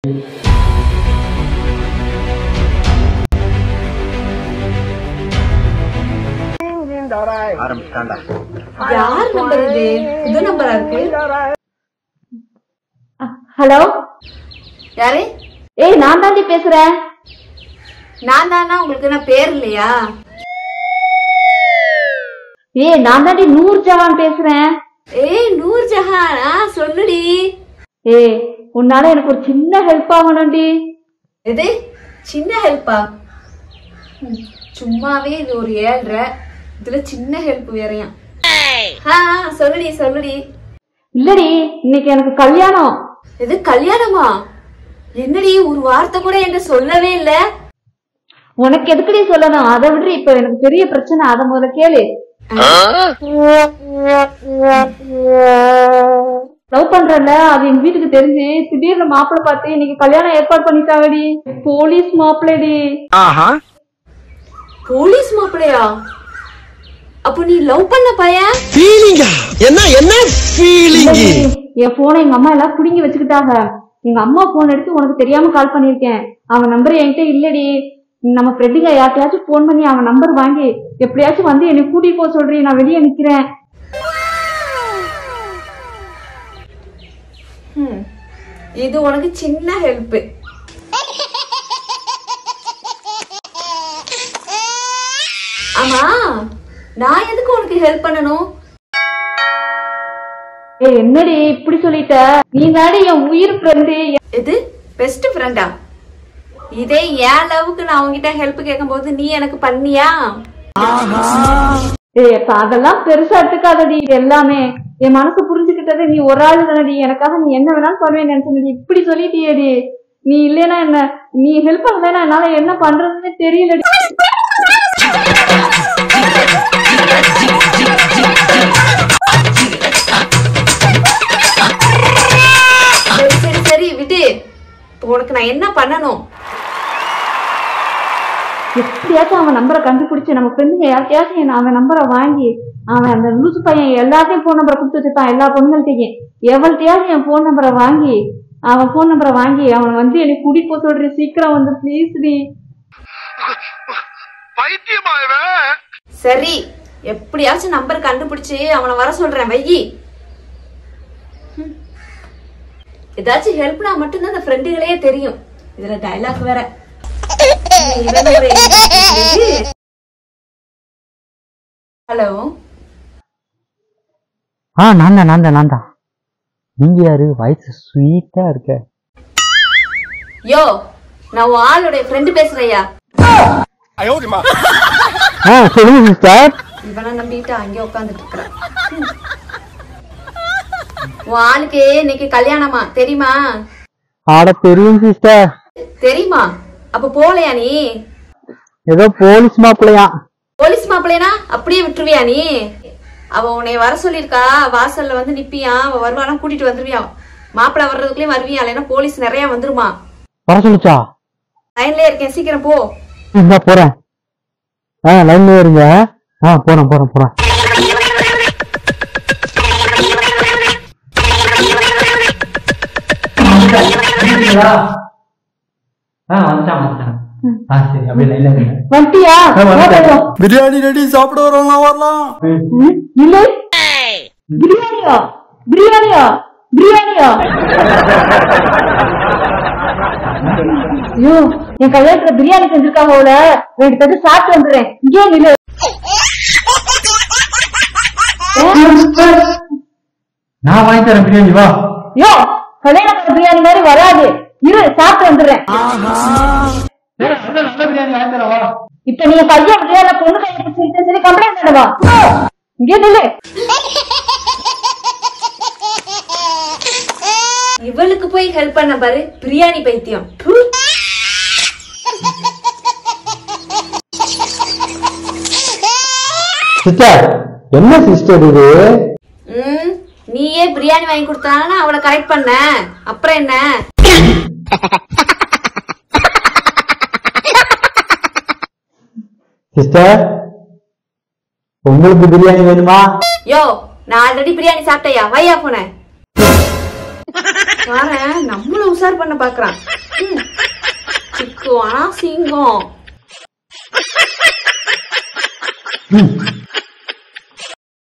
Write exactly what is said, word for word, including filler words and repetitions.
ஆரம்பிச்சாண்டா. யார் நம்பர் இது? புது நம்பரா இருக்கு. ஹலோ, யாரு? ஏய் நான் தாண்டி பேசுறேன். நான் தானா? உங்களுக்கு என்ன பேர் இல்லையா? ஏய் நான் தாண்டி நூர் ஜஹான் பேசுறேன். ஏய் நூர் ஜஹானா? சொல்லுடி. ஏய் உன்னால எனக்கு ஒரு சின்ன ஹெல்ப் ஆகணும்டி. எது சின்ன ஹெல்ப்பா? சும்மாவே இது ஒரு ஏழ்ரை, இதுல சின்ன ஹெல்ப் வேறையா? சொல்லுடி சொல்லுடி. இல்லடி, இன்னைக்கு எனக்கு கல்யாணம். எது கல்யாணமா? என்னடி ஒரு வார்த்தை கூட என்கிட்ட சொல்லவே இல்ல. உனக்கு எதுக்குடி சொல்லணும்? அதை விட இப்ப எனக்கு பெரிய பிரச்சனை, அதை முதல்ல கேளு. லவ் பண்றல, அது எங்க வீட்டுக்கு தெரிஞ்சு திடீர்னு மாப்பிள்ளை பார்த்து இன்னைக்கு கல்யாணம் ஏற்பாடு பண்ணிட்டாங்கடி. போலீஸ் மாப்பிள்ளைடி. போலீஸ் மாப்பிள்ளையா? அப்ப நீ லவ் பண்ண பையன்? என்ன என்ன ஃபீலிங்? என் போனை எங்க அம்மா எல்லாம் புடுங்கி வச்சுக்கிட்டாங்க. எங்க அம்மா போன் எடுத்து உனக்கு தெரியாம கால் பண்ணிருக்கேன். அவன் நம்பர் என்கிட்ட இல்லடி. நம்ம ஃப்ரெண்டுங்க யார்ட்டையாச்சும் போன் பண்ணி அவன் நம்பர் வாங்கி எப்படியாச்சும் வந்து என்னை கூட்டிட்டு போக சொல்றீங்க. நான் வெளியே நிக்கிறேன். இது உனக்கு சின்ன ஹெல்ப். ஆமா, நான் எதுக்கு உனக்கு ஹெல்ப் பண்ணணும்? ஏய் என்னடி இப்படி சொல்லிட்ட? நீ தாடி என் உயிர் ஃப்ரெண்டு. எது பெஸ்ட் ஃப்ரெண்டா? இதே ஏன் லவ்வுக்கு நான் உங்ககிட்ட ஹெல்ப் கேட்கும் போது நீ எனக்கு பண்ணியா? ஏய் அதெல்லாம் பெருசா எடுத்துக்காதடி. இது எல்லாமே என் மனசு புரிஞ்சுக்கிட்டது நீ ஒரு ஆளு தானடி. எனக்காக நீ என்ன வேணாலும் பண்ணுவேன்னு நினைச்சடி. இப்படி சொல்லிட்டியேடி. நீ இல்லைன்னா என்ன, நீ ஹெல்ப் பண்ணலன்னா என்னால என்ன பண்றதுன்னு தெரியலடி. சரி சரி சரி விட்டு. உனக்கு நான் என்ன பண்ணணும்? எப்படியாச்சும் அவன் நம்பரை கண்டுபிடிச்சு நம்ம ஃப்ரெண்டுங்க யார்கிட்டயாச்சும் அவன் நம்பரை வாங்கி, அவன் அந்த லூசு பையன் எல்லாத்தையும் போன் நம்பரை கொடுத்து வச்சுட்டான். எல்லா பொண்ணுங்கள்ட்டையும் எவள்கிட்டயாச்சும் என் போன் நம்பரை வாங்கி, அவன் போன் நம்பரை வாங்கி அவன் வந்து எனக்கு கூட்டிட்டு போக சொல்றேன். சீக்கிரம் வந்து ப்ளீஸ் டி. சரி, எப்படியாச்சும் நம்பர் கண்டுபிடிச்சு அவனை வர சொல்றேன். வையி. ஏதாச்சும் ஹெல்ப்னா மட்டும்தான் அந்த ஃப்ரெண்டுகளே தெரியும். இதுல டைலாக் வேற. ஹலோ. ஆ நான் தான் நான் தான் நான் தான். நீங்க யாரு? வாய்ஸ் ஸ்வீட்டா இருக்க. யோ, நான் உன் ஆளுடைய ஃப்ரெண்டு பேசுறையா. ஆ சொல்லுங்க சிஸ்டர். இவனை நம்பிட்டு அங்கே உட்காந்துட்டு இருக்கிறான். உன் ஆளுக்கு இன்னைக்கு கல்யாணமா தெரியுமா? ஆட தெரியும் சிஸ்டர். தெரியுமா? அப்ப போலையா நீ? ஏதோ போலீஸ் மாப்பிள்ளையா? போலீஸ் மாப்பிள்ளைனா அப்படியே விட்டுருவியா நீ? அவ உன்னை வர சொல்லிருக்கா. வாசல்ல வந்து நிப்பியா, அவ வருவானா கூட்டிட்டு வந்துருவியா? மாப்பிள்ளை வர்றதுக்குள்ளயும் வருவியா? இல்லைன்னா போலீஸ் நிறைய வந்துருமா? வர சொல்லிச்சா? லைன்லயே இருக்கேன், சீக்கிரம் போ. இந்த போறேன். ஆ லைன்லயே இருங்க. ஆ போறேன் போறேன் போறேன். பிரியாணி ரெடி, சாப்பிட வரலாம் வரலாம். இல்லை பிரியாணியா? பிரியாணியா? பிரியாணியா? ஐயோ, என் கல்யாணத்துல பிரியாணி செஞ்சிருக்காங்க. அவள ரெண்டு பேரும் சாப்பிட்டு வந்துடுறேன். இங்கே நில்லு. நான் வாங்கி தரேன் பிரியாணி. வா. ஐயோ, கல்யாணத்துல பிரியாணி மாதிரி வராது. இரு, சாப்பிட்டு வந்துடுறேன். இப்ப நீங்க பையன் பிரியாணி பொண்ணு கையில சரி கம்ப்ளைண்ட் பண்ணவா? இங்கே நில்லு. இவளுக்கு போய் ஹெல்ப் பண்ண பாரு, பிரியாணி பைத்தியம். சிஸ்டர், என்ன சிஸ்டர் இது? ம், நீயே பிரியாணி வாங்கி கொடுத்தானா அவளை கரெக்ட் பண்ண. அப்புறம் என்ன? சிஸ்டர், உங்களுக்கு பிரியாணி வேணுமா? யோ, நான் ஆல்ரெடி பிரியாணி சாப்பிட்டையா? வையா போன. பாரேன் நம்மள உஷார் பண்ண பாக்குறான். சிக்கு ஆனா சிங்கம்.